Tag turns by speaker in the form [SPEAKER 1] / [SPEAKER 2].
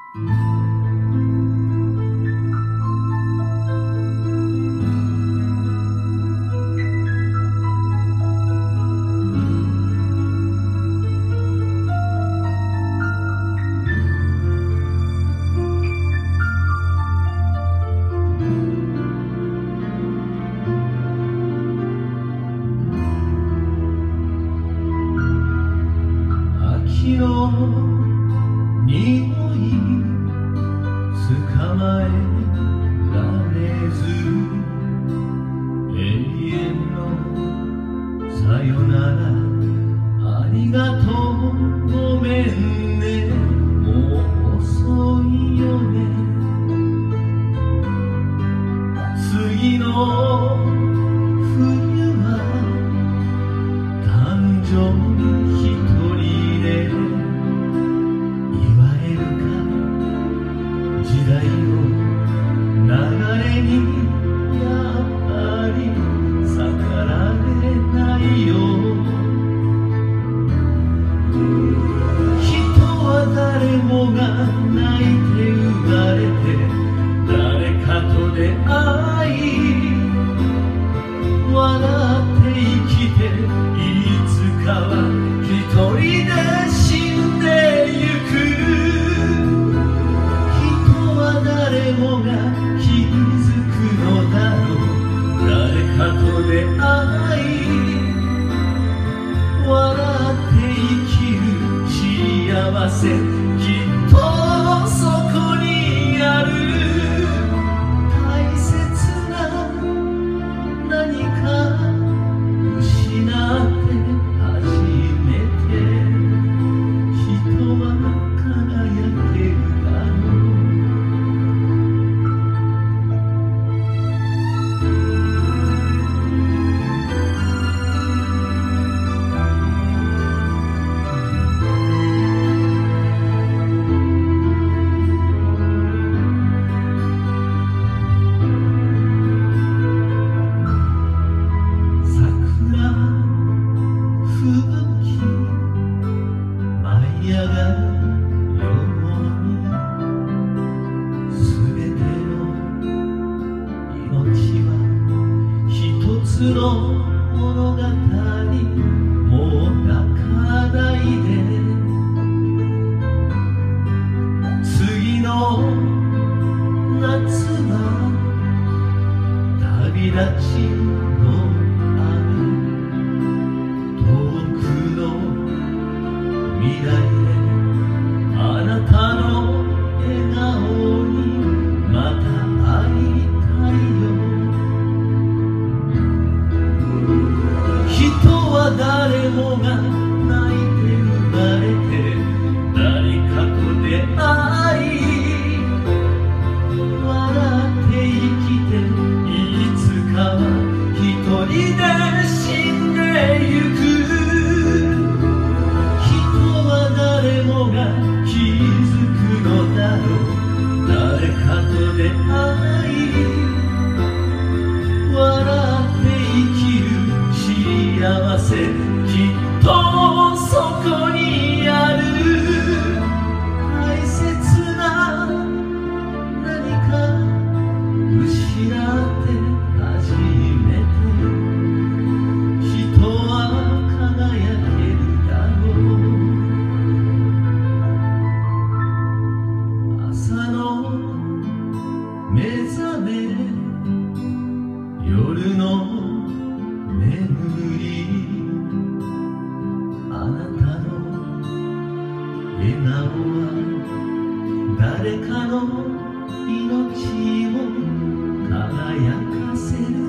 [SPEAKER 1] 秋の匂い捕まえられず、永遠のさよならありがとうごめんね、もう遅いよね。次の冬は誕生日一人で祝えるか、時代の流れにやっぱり逆らえないよ。人は誰もが泣いて生まれて、誰かと出会い笑って生きて、いつかは一人で死んでゆく。人は誰もが気づくのだろう、誰かと出会い笑って生きる幸せ、きっとそこにある。大切な何か失って初めて、人は輝けるだろう。舞い上がるように、すべての命は一つの物語。もう泣かないで、次の夏は旅立ちの雨、遠くの未来であなたの笑顔にまた会いたいよ。人は誰もが泣いて生まれて、誰かと出会い笑って生きて、いつかは一人で死んでゆく。誰もが気づくのだろう、誰かと出会い笑って生きる幸せ、きっとそこにある。大切な何か失って初めて、人は輝けるだろう。朝の目覚め、夜の眠り、あなたの笑顔は誰かの命を輝かせる。